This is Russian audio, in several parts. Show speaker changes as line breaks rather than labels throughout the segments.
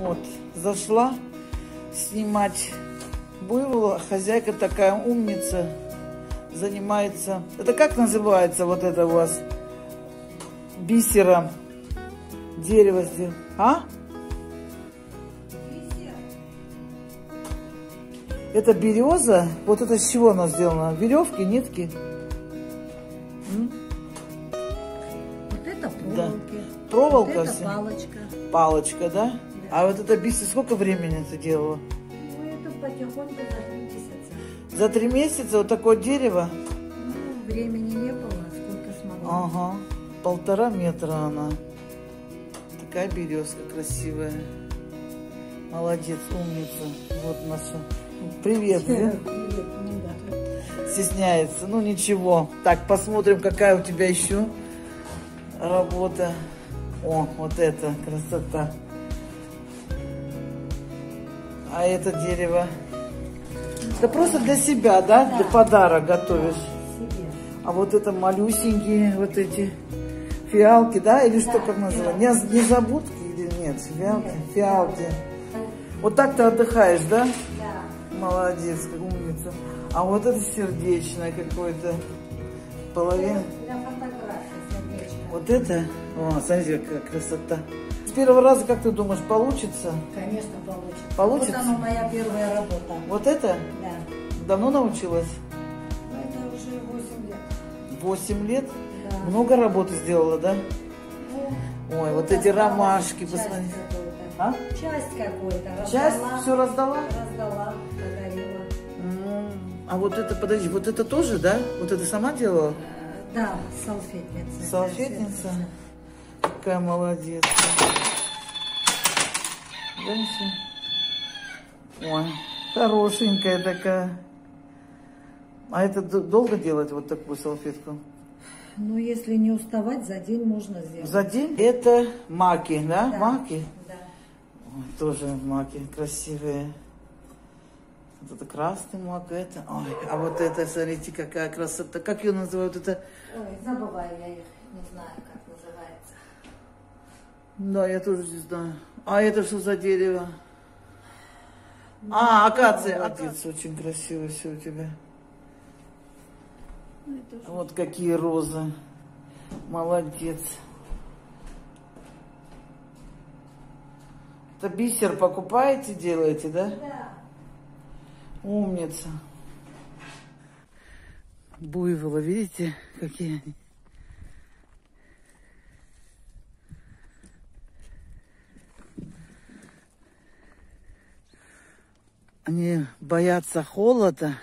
Вот, зашла снимать буйвола. Хозяйка такая умница, занимается. Это как называется вот это у вас? Бисером. Дерево сделано. А? Бисер. Это береза. Вот это с чего она сделана? Веревки, нитки?
Вот это проволоки.
Да. Проволока.
Вот это палочка.
Палочка, да? А вот это бисер, сколько времени ты делала?
Ну, это потихоньку за 3 месяца.
За 3 месяца вот такое дерево?
Ну, времени не было, сколько смогла.
Ага, 1,5 метра она. Такая березка красивая. Молодец, умница. Вот наша. Привет.
Привет, ну да.
Стесняется. Ну ничего. Так, посмотрим, какая у тебя еще работа. О, вот это красота. А это дерево. Это просто для себя, да?
Да.
Для подарок готовишь.
Себе.
А вот это малюсенькие, вот эти фиалки, да? Или что, как называется? Не забудки или нет? Фиалки? Нет, фиалки. Вот так ты отдыхаешь, да?
Да.
Молодец, как умница. А вот это сердечное какое-то. Половина.
Для фотографии сердечко.
Вот это? О, смотрите, какая красота. С первого раза, как ты думаешь, получится?
Конечно, получится.
Получится?
Вот она моя первая работа.
Вот это?
Да.
Давно научилась?
Ну, это уже 8 лет.
8 лет?
Да.
Много работы сделала, да?
Ну,
Ой, вот эти ромашки,
часть
посмотри.
какой-то.
А?
Часть какой-то.
Часть все раздала?
Раздала, подарила.
А вот это, подожди, вот это тоже, да? Вот это сама делала?
Да, салфетница.
Салфетница? Какая молодец. Дальше. Ой, хорошенькая такая. А это долго делать вот такую салфетку?
Ну, если не уставать, за день можно сделать.
За день? Это маки, да?
Да.
Маки?
Да.
Ой, тоже маки красивые. Вот это красный мак, это. Ой, а вот это, смотрите, какая красота. Как ее называют? Это...
Ой, забываю я их, не знаю, как называется.
Да, я тоже не знаю. А это что за дерево? А, акация. Молодец, очень красиво все у тебя.
Ну, это уже...
Вот какие розы. Молодец. Это бисер покупаете, делаете, да?
Да.
Умница. Буйвола, видите, какие они? Они боятся холода,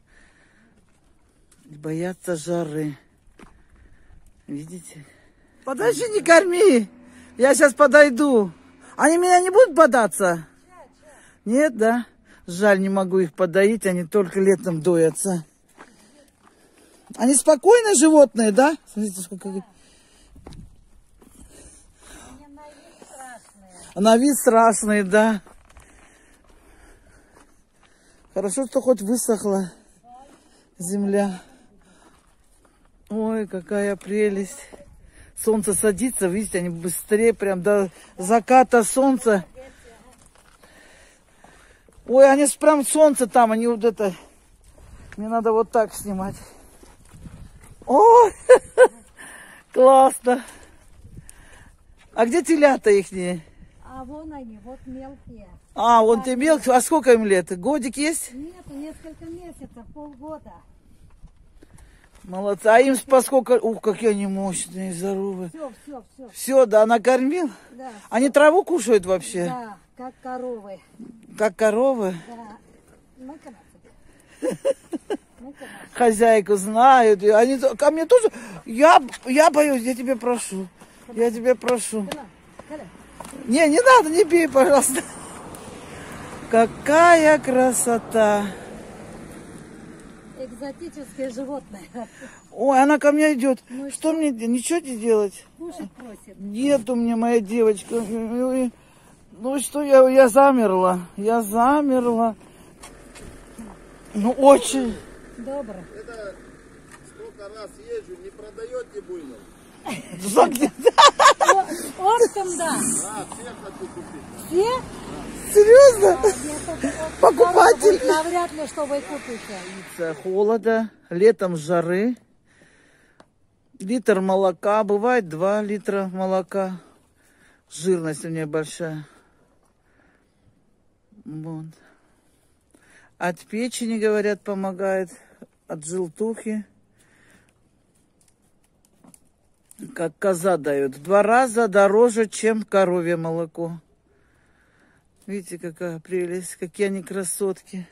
боятся жары. Видите? Подожди, не корми! Я сейчас подойду. Они меня не будут бодаться? Нет, да? Жаль, не могу их подоить, они только летом доятся. Они спокойные животные, да? Смотрите, сколько...
Они на вид страшные.
На вид страшные, да. Хорошо, что хоть высохла земля. Ой, какая прелесть. Солнце садится, видите, они быстрее, прям до заката солнца. Ой, они прям солнце там, они вот это... Мне надо вот так снимать. Ой, классно. А где телята ихние?
А вон они, вот мелкие.
А, вон ты мелкий. А сколько им лет? Годик есть?
Нет, несколько месяцев, полгода.
Молодцы. А им поскольку... Ух, какие они мощные, здоровые.
Все.
Все, да, накормил?
Да.
Они траву кушают вообще?
Да, как коровы.
Как коровы?
Да. Ну-ка на тебе. Ну-ка на.
Хозяйку знают. И они ко мне тоже... Я боюсь, я тебе прошу. Я тебе прошу. Не надо, не бей, пожалуйста. Какая красота.
Экзотические животные.
Ой, она ко мне идет.
Ну,
что мне, ничего не делать?
Кушать просит.
Нет у меня моя девочка. Ну что, я замерла. Я замерла. Ну, очень.
Добро.
Это сколько раз езжу, не продаете буйвол?
Оптом, да. Все?
Серьезно? Покупатель.
Навряд ли, что вы купите.
Холода, летом жары. Литр молока, бывает 2 литра молока. Жирность у нее большая. Вот. От печени, говорят, помогает. От желтухи. Как коза дает. В 2 раза дороже, чем коровье молоко. Видите, какая прелесть. Какие они красотки.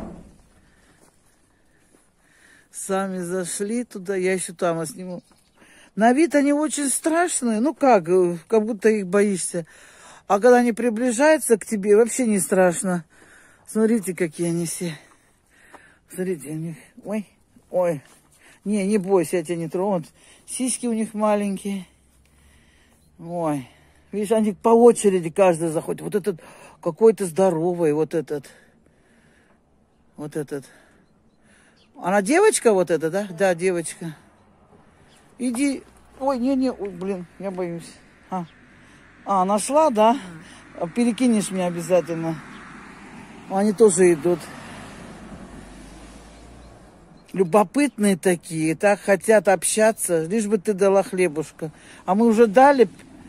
Сами зашли туда. Я еще там сниму. На вид они очень страшные. Ну как будто их боишься. А когда они приближаются к тебе, вообще не страшно. Смотрите, какие они все. Смотрите, они... Ой, ой. Не бойся, я тебя не трону. Сиськи у них маленькие. Ой. Видишь, они по очереди каждый заходит. Вот этот какой-то здоровый, вот этот. Вот этот. Она девочка вот эта, да? Да, девочка. Иди. Ой, ой, блин, я боюсь. Нашла, да? Перекинешь мне обязательно. Они тоже идут. Любопытные такие, так хотят общаться, лишь бы ты дала хлебушка. А мы уже дали.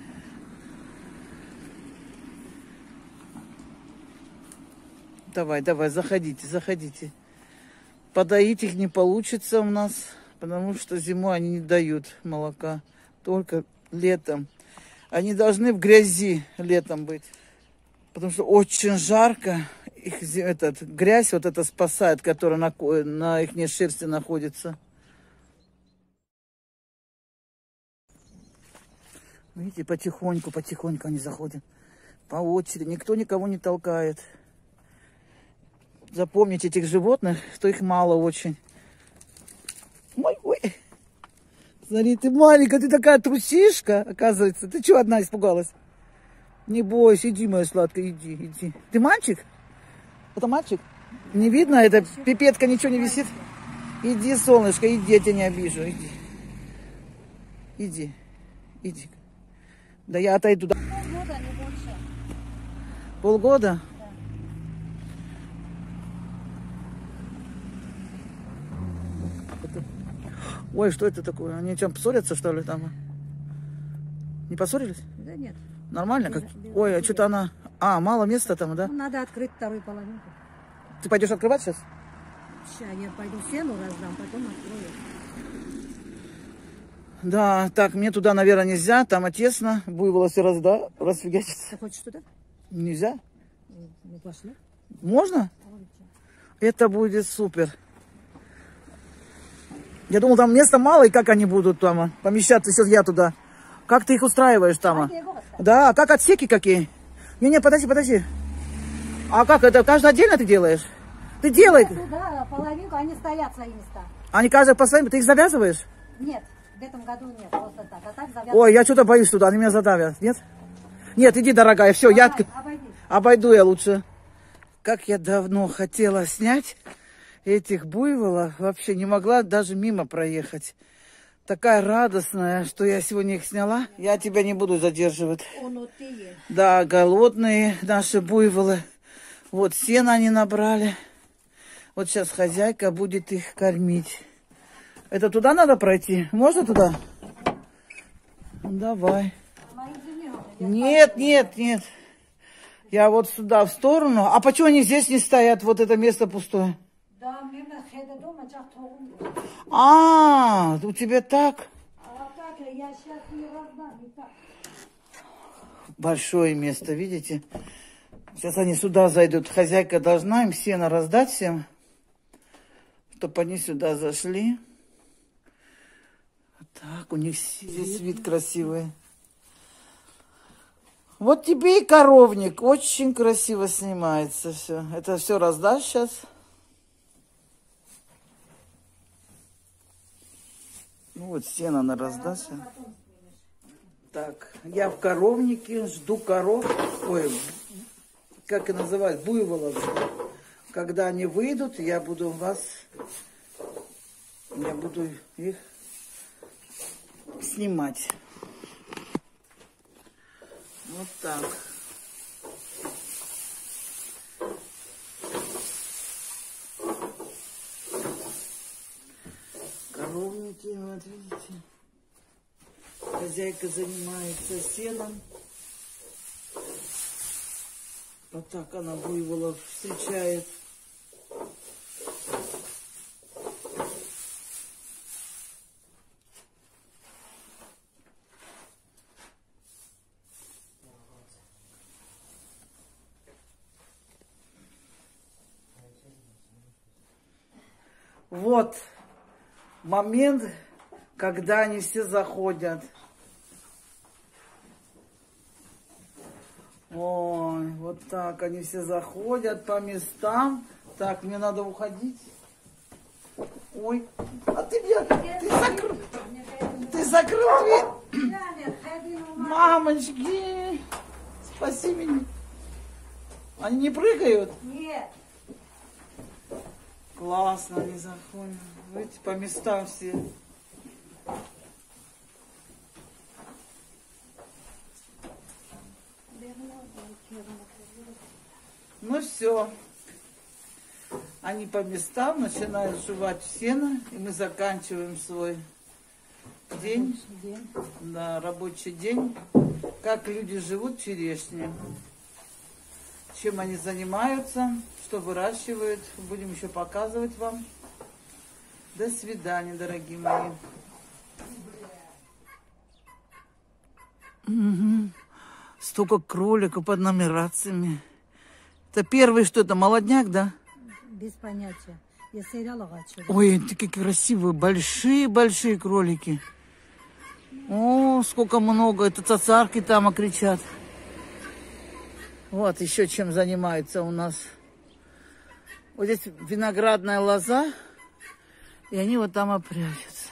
Давай, заходите. Подоить их не получится у нас, потому что зимой они не дают молока, только летом. Они должны в грязи летом быть, потому что очень жарко. Их грязь вот это спасает, которая на их шерсти находится. Видите, потихоньку они заходят. По очереди. Никто никого не толкает. Запомните этих животных, что их мало очень. Ой. Смотри, ты маленькая, ты такая трусишка, оказывается. Ты чего одна испугалась? Не бойся, иди, моя сладкая, иди. Ты мальчик? Это мальчик? Не видно? Это пипетка ничего не висит? Иди, солнышко, иди, я тебя не обижу. Иди. Да я отойду.
Полгода, не больше.
Полгода? Да. Ой, что это такое? Они чем поссорятся, что ли, там? Не поссорились?
Да нет.
Нормально? Ой, а что-то она... мало места там, да?
Ну, надо открыть вторую половинку.
Ты пойдешь открывать сейчас?
Сейчас я пойду сену раздам, потом открою.
Да, так, мне туда, наверное, нельзя, там тесно, буйвола все расфигачится.
Ты хочешь туда?
Нельзя?
Ну, пошли.
Можно? Это будет супер. Я думал, там места мало, и как они будут там помещаться, если я туда. Как ты их устраиваешь там? Да, как отсеки какие? Не, подожди. А как это? Каждый отдельно ты делаешь? Ты делай.
Туда половинку, они стоят свои места.
Они каждый по своим, ты их завязываешь?
Нет, в этом году нет, просто так. А так завязывают.
Ой, я что-то боюсь туда, они меня задавят, нет? Нет, иди, дорогая, все, я обойду я лучше. Как я давно хотела снять этих буйволов, вообще не могла даже мимо проехать. Такая радостная, что я сегодня их сняла. Я тебя не буду задерживать. Да, голодные наши буйволы. Вот сено они набрали. Вот сейчас хозяйка будет их кормить. Это туда надо пройти? Можно туда? Давай. Нет. Я вот сюда, в сторону. А почему они здесь не стоят? Вот это место пустое. У тебя так? Большое место, видите? Сейчас они сюда зайдут. Хозяйка должна им сено раздать всем, чтобы они сюда зашли. Так, у них здесь вид красивый. Вот тебе и коровник. Очень красиво снимается все. Это все раздашь сейчас. Ну вот сено она раздаст. Так, я в коровнике жду коров. Ой, как и называют, буйволов. Когда они выйдут, я буду их снимать. Вот так. Коровники, вот видите. Хозяйка занимается сеном. Вот так она буйволов встречает. Вот момент, когда они все заходят. Ой, вот так они все заходят по местам. Так, мне надо уходить. Ой, а ты закрыл дверь. Мамочки, спаси меня. Они не прыгают?
Нет.
Классно они заходят. Видите, по местам все. Ну все. Они по местам начинают жевать сено, и мы заканчиваем свой день. Да, рабочий день. Как люди живут в черешне. Чем они занимаются, что выращивают. Будем еще показывать вам. До свидания, дорогие мои. Угу. Столько кроликов под нумерациями. Это первый, что это, молодняк, да?
Без понятия. Я сериал гачу.
Ой, такие красивые, большие кролики. О, сколько много. Это цацарки там кричат. Вот еще чем занимаются у нас. Вот здесь виноградная лоза. И они вот там опрячутся.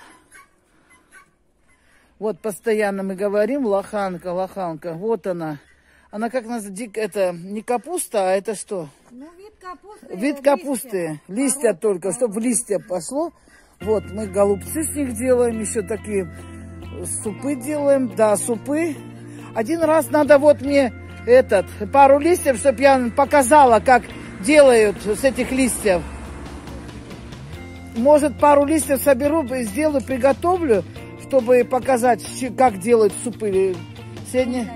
Вот постоянно мы говорим, лоханка, лоханка. Вот она. Она как называется, это не капуста, а это что?
Ну, вид капусты.
Вид капусты. Листья только, чтобы в листья пошло. Вот, мы голубцы с них делаем, еще такие супы делаем. Да, супы. Один раз надо вот мне пару листьев, чтобы я показала, как делают с этих листьев. Может, пару листьев соберу, сделаю, приготовлю, чтобы показать, как делают супы. Сегодня...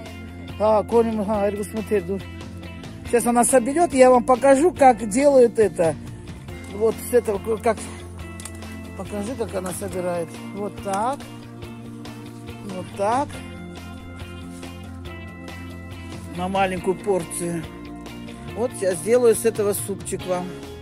Сейчас она соберет, я вам покажу, как делают это. Вот с этого, как... Покажи, как она собирает. Вот так. Вот так. На маленькую порцию. Вот сейчас сделаю с этого супчик вам.